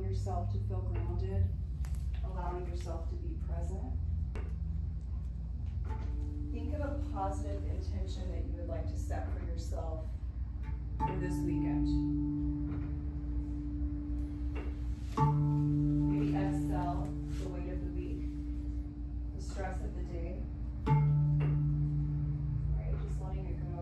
yourself to feel grounded, allowing yourself to be present. Think of a positive intention that you would like to set for yourself for this weekend. Maybe exhale the weight of the week, the stress of the day. Right, just letting it go.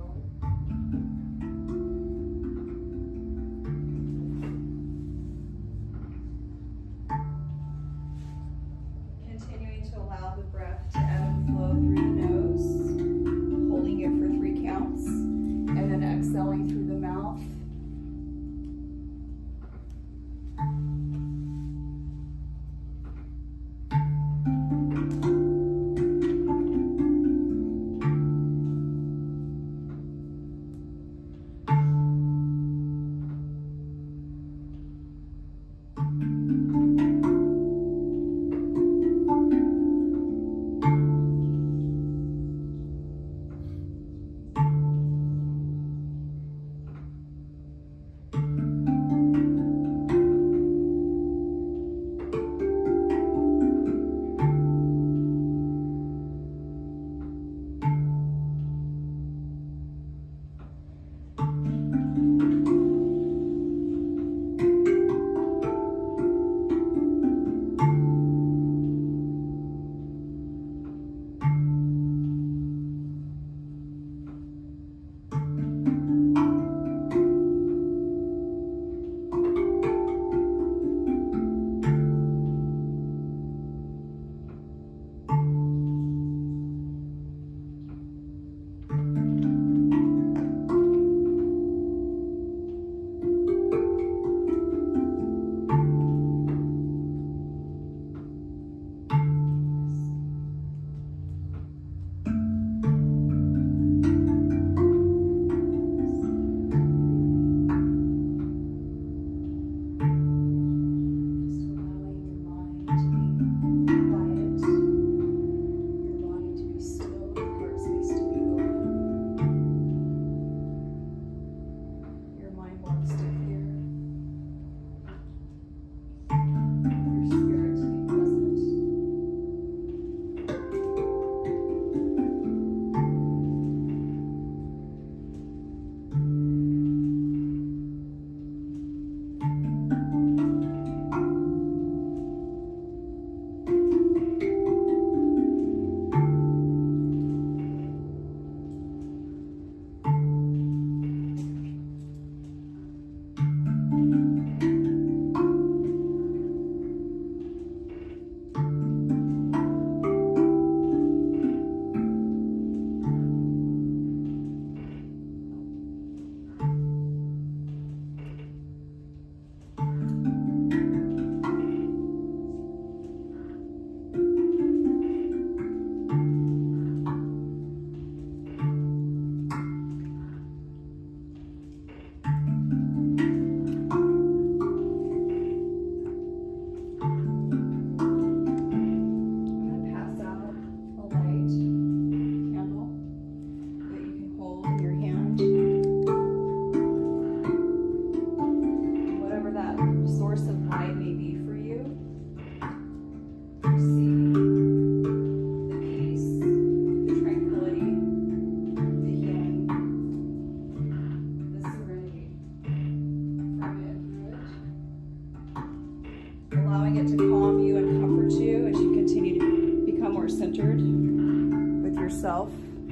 Continuing to allow the breath to ebb and flow through the nose, holding it for 3 counts, and then exhaling through the mouth. Yourself.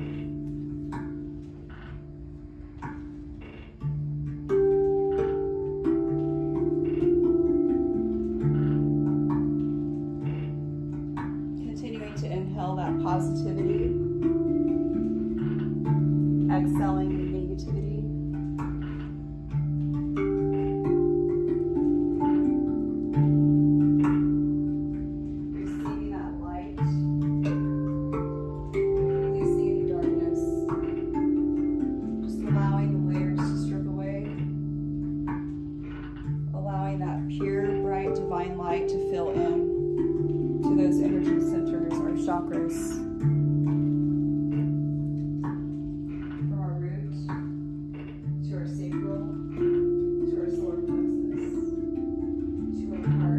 Continuing to inhale that positivity, exhaling the negativity. Receiving that light. To fill in to those energy centers or chakras, from our root to our sacral, to our solar plexus, to our heart.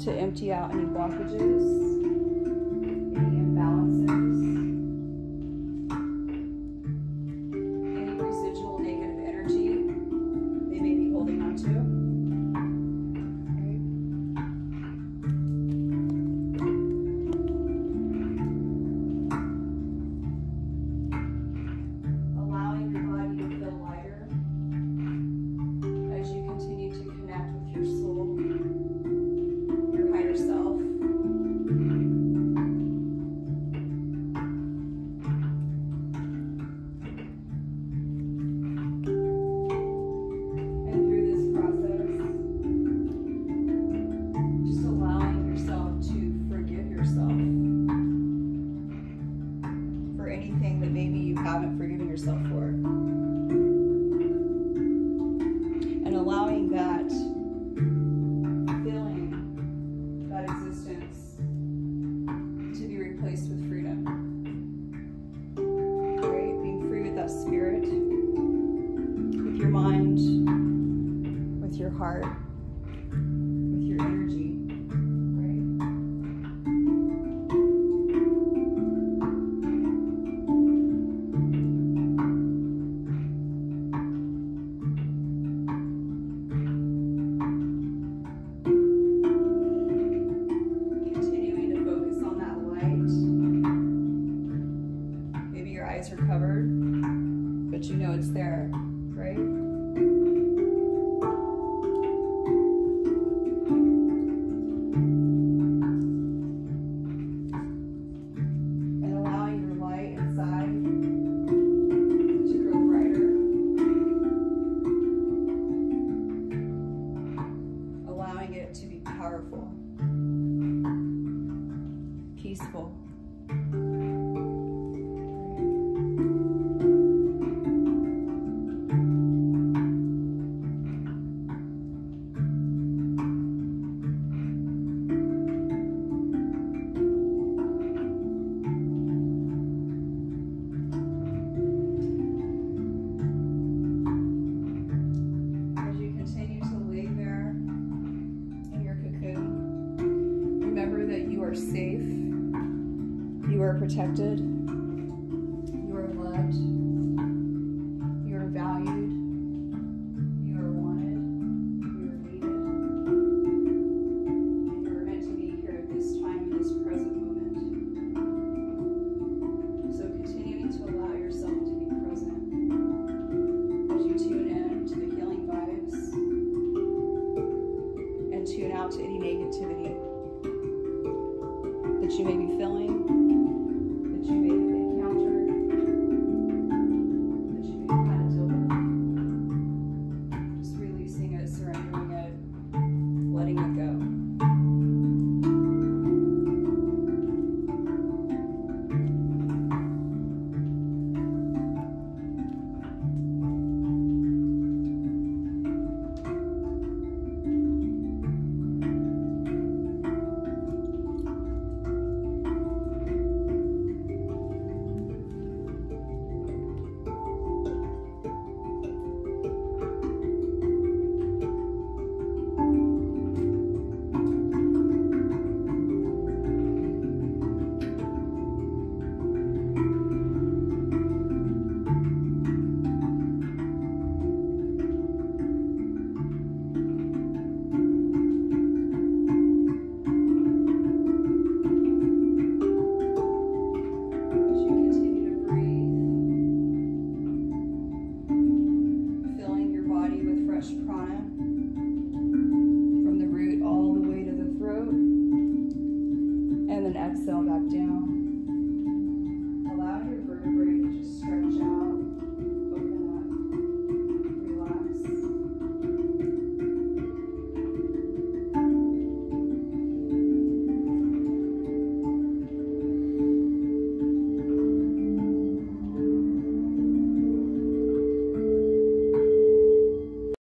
to empty out any blockages, any imbalances, any residual negative energy they may be holding on to. Allowing your body to feel lighter as you continue to connect with your soul, your higher self. And through this process, just allowing yourself to forgive yourself for anything that maybe you haven't forgiven yourself for. And allowing that feeling, that existence, to be replaced with freedom. Right? Being free with that spirit, with your mind, with your heart, with your energy. Right? Continuing to focus on that light. Maybe your eyes are covered, but you know it's there, right? And allowing your light inside to grow brighter. Allowing it to be powerful, peaceful. As you continue to lay there in your cocoon, remember that you are safe, you are protected, you are loved, you are valued, you are wanted, you are needed, and you are meant to be here at this time, in this present moment. So continuing to allow yourself to be present as you tune in to the healing vibes and tune out to any negativity that you may be feeling, that you may have encountered, that you may have had to deal with. Just releasing it, surrendering it, letting it go. As you continue to breathe, filling your body with fresh prana from the root all the way to the throat, and then exhale back down.